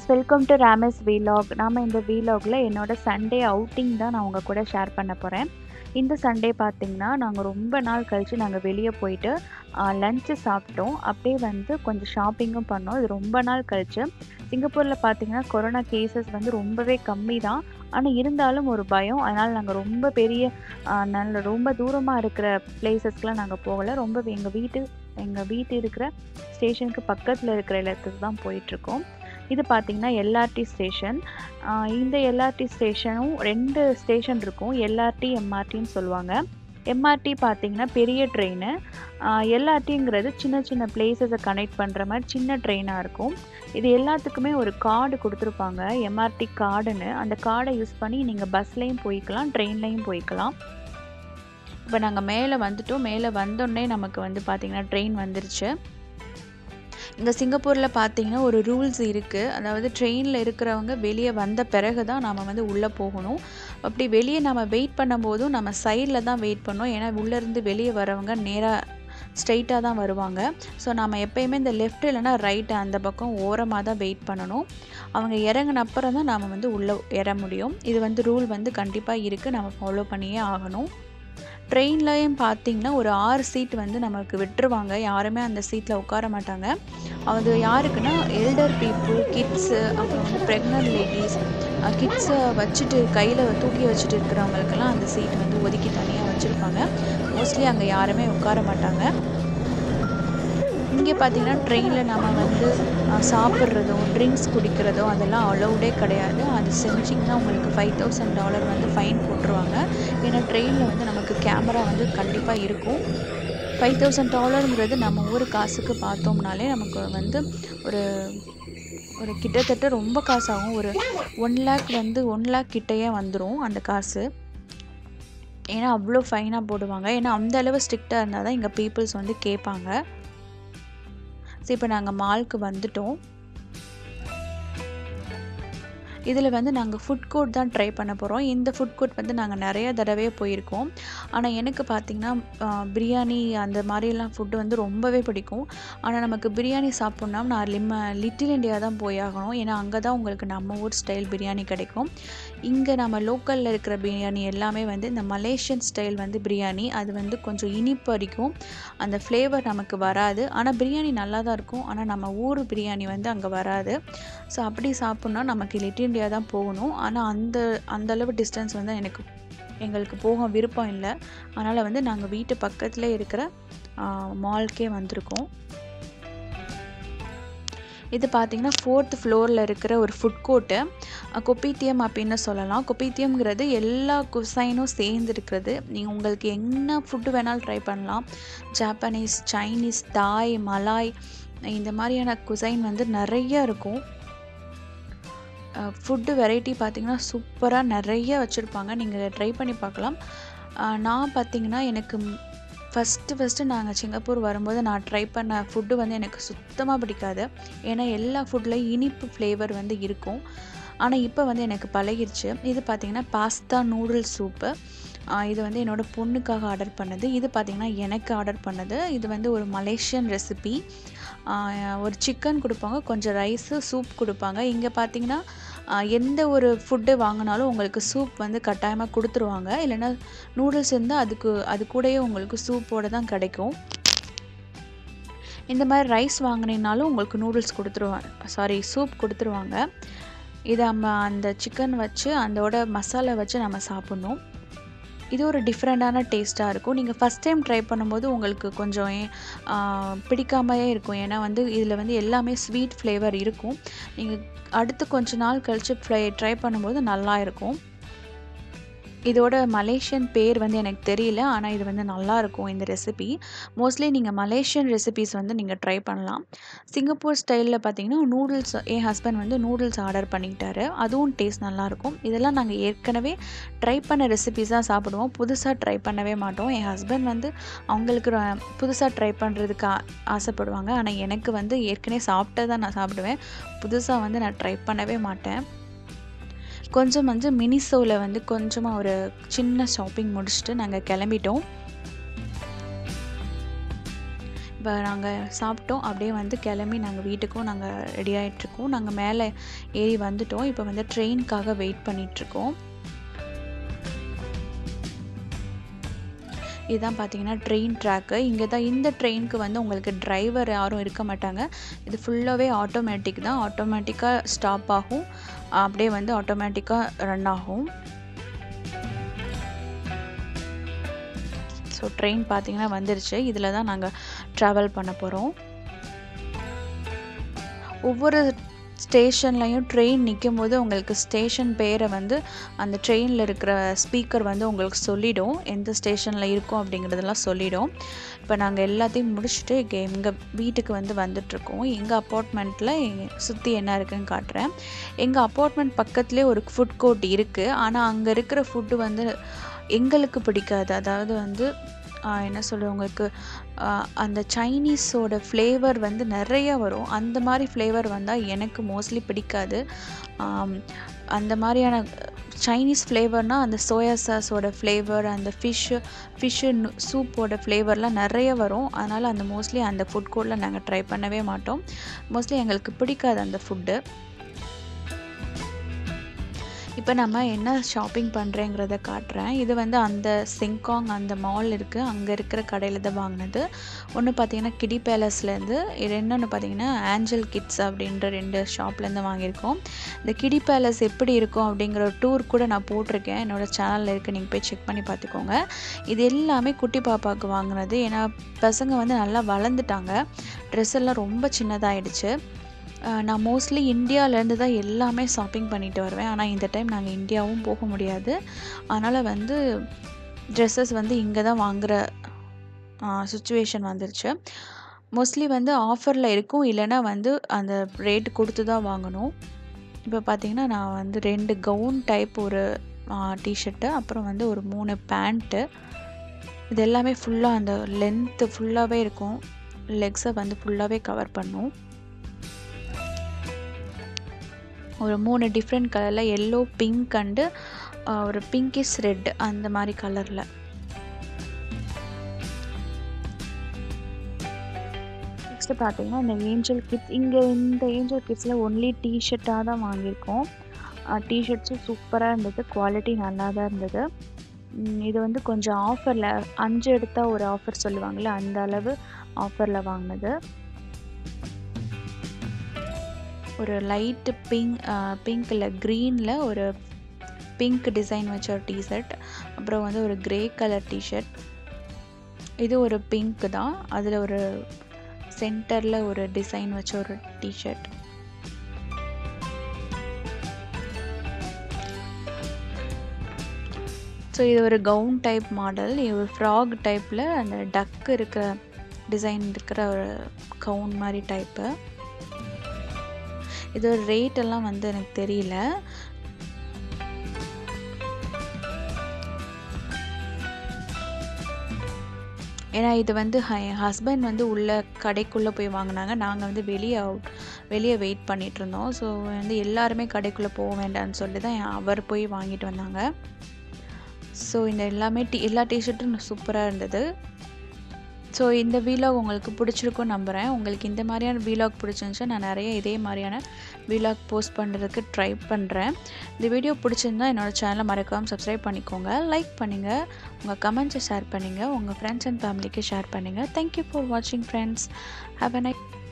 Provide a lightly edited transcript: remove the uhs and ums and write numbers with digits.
Welcome to ராமஸ் vlog. நாம் இந்த வீலாகில் என்னோட சண்டே அவுட்டிங் தான் நான் உங்கள் கூட ஷேர் பண்ண போகிறேன். இந்த சண்டே பார்த்திங்கன்னா நாங்கள் ரொம்ப நாள் கழித்து நாங்கள் வெளியே போயிட்டு லஞ்சு சாப்பிட்டோம். அப்படியே வந்து கொஞ்சம் ஷாப்பிங்கும் பண்ணோம். இது ரொம்ப நாள் கழித்து. சிங்கப்பூரில் பார்த்திங்கன்னா கொரோனா கேசஸ் வந்து ரொம்பவே கம்மி தான். ஆனால் இருந்தாலும் ஒரு பயம். அதனால் நாங்கள் ரொம்ப பெரிய ரொம்ப தூரமாக இருக்கிற பிளேசஸ்க்கெலாம் நாங்கள் போகலை. ரொம்ப எங்கள் வீட்டு இருக்கிற ஸ்டேஷனுக்கு பக்கத்தில் இருக்கிற இடத்துக்கு தான் போயிட்டுருக்கோம். இது பார்த்திங்கன்னா எல்ஆர்டி ஸ்டேஷன். இந்த எல்ஆர்டி ஸ்டேஷனும் 2 ஸ்டேஷன் இருக்கும். எல்ஆர்டி எம்ஆர்டின்னு சொல்லுவாங்க. எம்ஆர்டி பார்த்திங்கன்னா பெரிய ட்ரெயின். எல்ஆர்டிங்கிறது சின்ன சின்ன பிளேஸஸை கனெக்ட் பண்ணுற மாதிரி சின்ன ட்ரெயினாக இருக்கும். இது எல்லாத்துக்குமே ஒரு கார்டு கொடுத்துருப்பாங்க, எம்ஆர்டி கார்டுன்னு. அந்த கார்டை யூஸ் பண்ணி நீங்கள் பஸ்லேயும் போய்க்கலாம், ட்ரெயின்லேயும் போய்க்கலாம். இப்போ நாங்கள் மேலே வந்துட்டோம். மேலே வந்தோடனே நமக்கு வந்து பார்த்திங்கன்னா ட்ரெயின் வந்துருச்சு. இங்கே சிங்கப்பூரில் பார்த்திங்கன்னா ஒரு ரூல்ஸ் இருக்குது. அதாவது ட்ரெயினில் இருக்கிறவங்க வெளியே வந்த பிறகு தான் நம்ம வந்து உள்ளே போகணும். அப்படி வெளியே நம்ம வெயிட் பண்ணும்போதும் நம்ம சைடில் தான் வெயிட் பண்ணோம். ஏன்னா உள்ளேருந்து வெளியே வரவங்க நேராக ஸ்ட்ரைட்டாக தான் வருவாங்க. ஸோ நம்ம எப்போயுமே இந்த லெஃப்ட் இல்லைனா ரைட்டு அந்த பக்கம் ஓரமாக தான் வெயிட் பண்ணணும். அவங்க இறங்கின அப்புறம் தான் நம்ம வந்து உள்ளே ஏற முடியும். இது வந்து ரூல் வந்து கண்டிப்பாக இருக்குது, நம்ம ஃபாலோ பண்ணியே ஆகணும். ட்ரெயின்லையும் பார்த்திங்கன்னா ஒரு 6 சீட் வந்து நமக்கு விட்டுருவாங்க. யாருமே அந்த சீட்டில் உட்கார மாட்டாங்க. அது யாருக்குன்னா எல்டர் பீப்புள், கிட்ஸு, அப்புறம் வந்து ப்ரெக்னென்ட் லேடிஸ், கிட்ஸை வச்சுட்டு கையில் தூக்கி வச்சுட்டு இருக்கிறவங்களுக்கெல்லாம் அந்த சீட் வந்து ஒதுக்கி தனியாக வச்சுருப்பாங்க. மோஸ்ட்லி அங்கே யாருமே உட்கார மாட்டாங்க. இங்கே பார்த்திங்கன்னா ட்ரெயினில் நம்ம வந்து சாப்பிட்றதோ ட்ரிங்க்ஸ் குடிக்கிறதோ அதெல்லாம் அலௌடே கிடையாது. அது செஞ்சிங்கன்னா உங்களுக்கு $5,000 வந்து ஃபைன் போட்டுருவாங்க. ஏன்னா ட்ரெயினில் வந்து நமக்கு கேமரா வந்து கண்டிப்பாக இருக்கும். $5,000ங்கிறது நம்ம ஊர் காசுக்கு பார்த்தோம்னாலே நமக்கு வந்து ஒரு கிட்டத்தட்ட ரொம்ப காசாகும். ஒரு 1 lakh வந்து 1 lakh கிட்டேயே வந்துடும் அந்த காசு. ஏன்னா அவ்வளோ ஃபைனாக போடுவாங்க. ஏன்னா அந்த அளவு ஸ்ட்ரிக்டாக இருந்தால் தான் இங்கே பீப்புள்ஸ் வந்து கேட்பாங்க. ஸோ இப்போ நாங்கள் மாலுக்கு வந்துட்டோம். இதில் வந்து நாங்கள் ஃபுட் கோர்ட் தான் ட்ரை பண்ண போகிறோம். இந்த ஃபுட் கோர்ட் வந்து நாங்கள் நிறைய தடவை போயிருக்கோம். ஆனால் எனக்கு பார்த்திங்கன்னா பிரியாணி அந்த மாதிரிலாம் ஃபுட்டு வந்து ரொம்பவே பிடிக்கும். ஆனால் நமக்கு பிரியாணி சாப்பிட்ணுன்னா நான் லிட்டில் இண்டியா தான் போயாகணும். ஏன்னா அங்கே தான் உங்களுக்கு நம்ம ஊர் ஸ்டைல் பிரியாணி கிடைக்கும். இங்கே நம்ம லோக்கலில் இருக்கிற பிரியாணி எல்லாமே வந்து இந்த மலேசியன் ஸ்டைல் வந்து பிரியாணி. அது வந்து கொஞ்சம் இனிப்பு அடிக்கும், அந்த ஃப்ளேவர் நமக்கு வராது. ஆனால் பிரியாணி நல்லா தான் இருக்கும். ஆனால் நம்ம ஊர் பிரியாணி வந்து அங்கே வராது. ஸோ அப்படி சாப்பிட்னா நமக்கு லிட்டில் இண்டியா தான் போகணும். ஆனால் அந்த அளவு டிஸ்டன்ஸ் வந்து எங்களுக்கு போக விருப்பம் இல்லை. அதனால் வந்து நாங்கள் வீட்டு பக்கத்தில் இருக்கிற மால்க்கே வந்திருக்கோம். இது பார்த்திங்கன்னா 4th ஃப்ளோரில் இருக்கிற ஒரு ஃபுட் கோர்ட்டு. கொப்பீத்தியம் அப்படின்னு சொல்லலாம். கொப்பீத்தியம்ங்கிறது எல்லா குசைனும் சேர்ந்து இருக்கிறது. நீங்கள் உங்களுக்கு என்ன ஃபுட்டு வேணாலும் ட்ரை பண்ணலாம். ஜாப்பனீஸ், சைனீஸ், தாய், மலாய், இந்த மாதிரியான குசைன் வந்து நிறைய இருக்கும். ஃபுட்டு வெரைட்டி பார்த்திங்கன்னா சூப்பராக நிறைய வச்சுருப்பாங்க. நீங்கள் ட்ரை பண்ணி பார்க்கலாம். நான் பார்த்திங்கன்னா எனக்கு ஃபஸ்ட்டு நாங்கள் சிங்கப்பூர் வரும்போது நான் ட்ரை பண்ண ஃபுட்டு வந்து எனக்கு சுத்தமாக பிடிக்காது. ஏன்னா எல்லா ஃபுட்லேயும் இனிப்பு ஃப்ளேவர் வந்து இருக்கும். ஆனால் இப்போ வந்து எனக்கு பழகிருச்சு. இது பார்த்திங்கன்னா பாஸ்தா நூடுல்ஸ் சூப்பு. இது வந்து என்னோடய பொண்ணுக்காக ஆர்டர் பண்ணது. இது பார்த்திங்கன்னா எனக்கு ஆர்டர் பண்ணது. இது வந்து ஒரு மலேசியன் ரெசிபி. ஒரு சிக்கன் கொடுப்பாங்க, கொஞ்சம் ரைஸு, சூப் கொடுப்பாங்க. இங்கே பார்த்திங்கன்னா எந்த ஒரு ஃபுட்டு வாங்கினாலும் உங்களுக்கு சூப் வந்து கட்டாயமாக கொடுத்துருவாங்க. இல்லைன்னா நூடுல்ஸ் இருந்தால் அது கூடயே உங்களுக்கு சூப்போடு தான் கிடைக்கும். இந்த மாதிரி ரைஸ் வாங்கினீங்கனாலும் உங்களுக்கு நூடுல்ஸ் சூப் கொடுத்துருவாங்க. இதை நம்ம அந்த சிக்கன் வச்சு அதோட மசாலா வச்சு நம்ம சாப்பிட்ணும். இது ஒரு டிஃப்ரெண்ட்டான டேஸ்ட்டாக இருக்கும். நீங்கள் ஃபஸ்ட் டைம் ட்ரை பண்ணும்போது உங்களுக்கு கொஞ்சம் பிடிக்காமையே இருக்கும். ஏன்னா வந்து இதில் வந்து எல்லாமே ஸ்வீட் ஃப்ளேவர் இருக்கும். நீங்கள் அடுத்து கொஞ்ச நாள் கழித்து ட்ரை பண்ணும்போது நல்லா இருக்கும். இதோட மலேசியன் பேர் வந்து எனக்கு தெரியல. ஆனால் இது வந்து நல்லாயிருக்கும் இந்த ரெசிபி. மோஸ்ட்லி நீங்கள் மலேசியன் ரெசிபீஸ் வந்து நீங்கள் ட்ரை பண்ணலாம். சிங்கப்பூர் ஸ்டைலில் பார்த்திங்கன்னா நூடுல்ஸ், என் ஹஸ்பண்ட் வந்து நூடுல்ஸ் ஆர்டர் பண்ணிக்கிட்டாரு. அதுவும் டேஸ்ட் நல்லாயிருக்கும். இதெல்லாம் நாங்கள் ஏற்கனவே ட்ரை பண்ண ரெசிபீஸ் தான் சாப்பிடுவோம். புதுசாக ட்ரை பண்ணவே மாட்டோம். என் ஹஸ்பண்ட் வந்து அவங்களுக்கு புதுசாக ட்ரை பண்ணுறதுக்கு ஆசைப்படுவாங்க. ஆனால் எனக்கு வந்து ஏற்கனவே சாப்பிட்டதான் நான் சாப்பிடுவேன். புதுசாக வந்து நான் ட்ரை பண்ணவே மாட்டேன். கொஞ்சம் வந்து மினிசோவில் வந்து கொஞ்சமாக ஒரு சின்ன ஷாப்பிங் முடிச்சுட்டு நாங்கள் கிளம்பிட்டோம். இப்போ நாங்கள் சாப்பிட்டோம், அப்படியே வந்து கிளம்பி நாங்கள் வீட்டுக்கும் நாங்கள் ரெடி ஆகிட்ருக்கோம். நாங்கள் மேலே ஏறி வந்துட்டோம். இப்போ வந்து ட்ரெயினுக்காக வெயிட் பண்ணிகிட்ருக்கோம். இதுதான் பார்த்தீங்கன்னா ட்ரெயின் ட்ராக்கு. இங்கே தான் இந்த ட்ரெயினுக்கு வந்து உங்களுக்கு டிரைவர் யாரும் இருக்க மாட்டாங்க. இது ஃபுல்லாகவே ஆட்டோமேட்டிக் தான். ஆட்டோமேட்டிக்காக ஸ்டாப் ஆகும், அப்படியே வந்து ஆட்டோமேட்டிக்காக ரன் ஆகும். ஸோ ட்ரெயின் பார்த்தீங்கன்னா வந்துருச்சு. இதில் தான் நாங்கள் ட்ராவல் பண்ண போகிறோம். ஒவ்வொரு ஸ்டேஷன்லையும் ட்ரெயின் நிற்கும்போது உங்களுக்கு ஸ்டேஷன் பேரை வந்து அந்த ட்ரெயினில் இருக்கிற ஸ்பீக்கர் வந்து உங்களுக்கு சொல்லிடும், எந்த ஸ்டேஷனில் இருக்கும் அப்படிங்கிறதெல்லாம் சொல்லிடும். இப்போ நாங்கள் எல்லாத்தையும் முடிச்சுட்டு எங்கள் வீட்டுக்கு வந்து வந்துட்ருக்கோம். எங்கள் அப்பார்ட்மெண்ட்டில் சுற்றி என்ன இருக்குதுன்னு காட்டுறேன். எங்கள் அப்பார்ட்மெண்ட் பக்கத்துலேயே ஒரு ஃபுட் கோர்ட் இருக்குது. ஆனால் அங்கே இருக்கிற ஃபுட்டு வந்து எங்களுக்கு பிடிக்காது. அதாவது வந்து என்ன சொல்கிறது, உங்களுக்கு அந்த சைனீஸோட ஃப்ளேவர் வந்து நிறைய வரும். அந்த மாதிரி ஃப்ளேவர் வந்தால் எனக்கு மோஸ்ட்லி பிடிக்காது. அந்த மாதிரியான சைனீஸ் ஃப்ளேவர்னால் அந்த சோயா சாஸோட ஃப்ளேவர், அந்த ஃபிஷ்ஷு சூப்போட ஃப்ளேவர்லாம் நிறைய வரும். அதனால் அந்த மோஸ்ட்லி அந்த ஃபுட் கோர்ட்டில் நாங்கள் ட்ரை பண்ணவே மாட்டோம். மோஸ்ட்லி எங்களுக்கு பிடிக்காது அந்த ஃபுட்டு. இப்போ நம்ம என்ன ஷாப்பிங் பண்ணுறேங்கிறத காட்டுறேன். இது வந்து அந்த செங்காங் அந்த மால் இருக்குது, அங்கே இருக்கிற கடையில் தான் வாங்கினது. ஒன்று பார்த்தீங்கன்னா கிடி பேலஸ்லேருந்து, இன்னொன்று பார்த்தீங்கன்னா ஆஞ்சல் கிட்ஸ் அப்படின்ற 2 ஷாப்லேருந்து வாங்கியிருக்கோம். இந்த கிடி பேலஸ் எப்படி இருக்கும் அப்படிங்கிற ஒரு டூர் கூட நான் போட்டிருக்கேன், என்னோடய சேனலில் இருக்குது, நீங்கள் போய் செக் பண்ணி பார்த்துக்கோங்க. இது எல்லாமே குட்டி பாப்பாவுக்கு வாங்கினது. ஏன்னா பசங்க வந்து நல்லா வளர்ந்துட்டாங்க, ட்ரெஸ் எல்லாம் ரொம்ப சின்னதாகிடுச்சு. நான் மோஸ்ட்லி இந்தியாவிலேருந்து தான் எல்லாமே ஷாப்பிங் பண்ணிட்டு வருவேன். ஆனால் இந்த டைம் நாங்கள் இந்தியாவும் போக முடியாது. அதனால் வந்து ட்ரெஸ்ஸஸ் வந்து இங்கே தான் வாங்குகிற சுச்சுவேஷன் வந்துருச்சு. மோஸ்ட்லி வந்து ஆஃபரில் இருக்கும், இல்லைன்னா வந்து அந்த ரேட்டு கொடுத்து தான் வாங்கணும். இப்போ பார்த்திங்கன்னா நான் வந்து 2 கவுன் டைப், ஒரு டிஷர்ட்டு, அப்புறம் வந்து ஒரு 3 பேண்ட்டு. இது எல்லாமே ஃபுல்லாக அந்த லென்த்து ஃபுல்லாகவே இருக்கும், லெக்ஸை வந்து ஃபுல்லாகவே கவர் பண்ணும். ஒரு 3 டிஃப்ரெண்ட் கலரில், எல்லோ, பிங்க் அண்டு ஒரு பிங்கிஷ் ரெட், அந்த மாதிரி கலரில். நெக்ஸ்ட்டு பார்த்தீங்கன்னா இந்த ஏஞ்சல் கிட்ஸ். இந்த ஏஞ்சல் கிட்ஸில் ஒன்லி டிஷர்ட்டாக தான் வாங்கியிருக்கோம். டிஷர்ட்ஸும் சூப்பராக இருந்தது, குவாலிட்டி நல்லா தான் இருந்தது. இது வந்து கொஞ்சம் ஆஃபரில் 5 எடுத்தால் ஒரு ஆஃபர் சொல்லுவாங்கள்ல, அந்த அளவு ஆஃபரில் வாங்கினது. ஒரு லைட்டு பிங்க்கில் க்ரீனில் ஒரு பிங்க் டிசைன் வச்ச ஒரு டிஷர்ட், அப்புறம் வந்து ஒரு க்ரே கலர் டிஷர்ட். இது ஒரு பிங்க் தான், அதில் ஒரு சென்டரில் ஒரு டிசைன் வச்ச ஒரு டிஷர்ட். ஸோ இது ஒரு கவுன் டைப் மாடல். இது ஒரு ஃப்ராக் டைப்பில் அந்த டக்கு இருக்கிற டிசைன் இருக்கிற ஒரு கவுன் மாதிரி டைப்பு. இது ரேட்டெல்லாம் வந்து எனக்கு தெரியல. ஏன்னா இது வந்து என் ஹஸ்பண்ட் வந்து உள்ள கடைக்குள்ளே போய் வாங்கினாங்க. நாங்கள் வந்து வெளியே வெயிட் பண்ணிகிட்டு இருந்தோம். ஸோ வந்து எல்லாருமே கடைக்குள்ளே போக வேண்டாம்னு சொல்லி தான் அவர் போய் வாங்கிட்டு வந்தாங்க. ஸோ இந்த எல்லா டிஷர்ட்டும் சூப்பராக இருந்தது. ஸோ இந்த வீலாக் உங்களுக்கு பிடிச்சிருக்குன்னு நம்புகிறேன். உங்களுக்கு இந்த மாதிரியான வீலாக் பிடிச்சிருந்துச்சுன்னா நான் நிறைய இதே மாதிரியான வீலாக் போஸ்ட் பண்ணுறதுக்கு ட்ரை பண்ணுறேன். இந்த வீடியோ பிடிச்சிருந்தா என்னோடய சேனலை மறக்காமல் சப்ஸ்கிரைப் பண்ணிக்கோங்க, லைக் பண்ணுங்கள், உங்கள் கமெண்ட்ஸை ஷேர் பண்ணுங்கள், உங்கள் ஃப்ரெண்ட்ஸ் அண்ட் ஃபேமிலிக்கு ஷேர் பண்ணுங்கள். தேங்க்யூ ஃபார் வாட்சிங் ஃப்ரெண்ட்ஸ். Have a nice